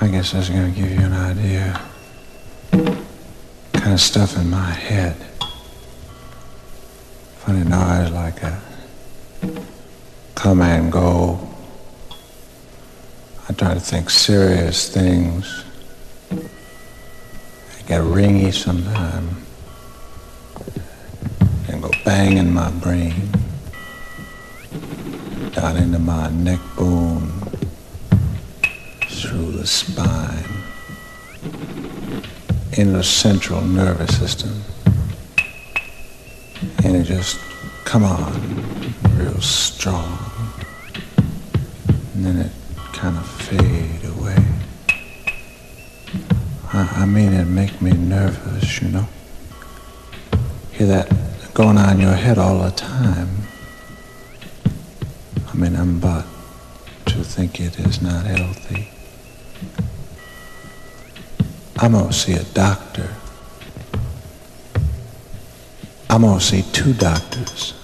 I guess that's gonna give you an idea. Kind of stuff in my head. Funny noise like a come and go. I try to think serious things. I get ringy sometime. And go bang in my brain. Down into my neck bone. Through the spine. In the central nervous system. And it just come on real strong. And then it kind of fade away. I mean, it make me nervous, you know. Hear that going on in your head all the time. I mean, I'm about to think it is not healthy. I'm gonna see a doctor. I'm gonna see 2 doctors.